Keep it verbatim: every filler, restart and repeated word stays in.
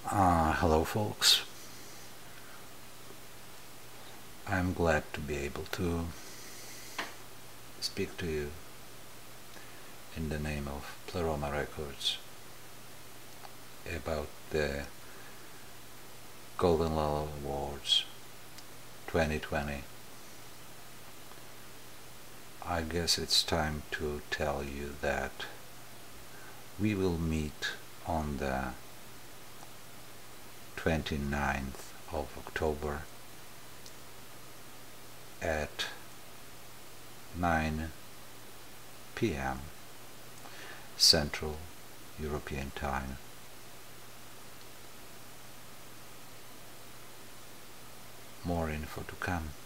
Uh, hello folks, I'm glad to be able to speak to you in the name of Pleroma Records about the Golden Lala Awards twenty twenty. I guess it's time to tell you that we will meet on the twenty-ninth of October at nine p m Central European Time. More info to come.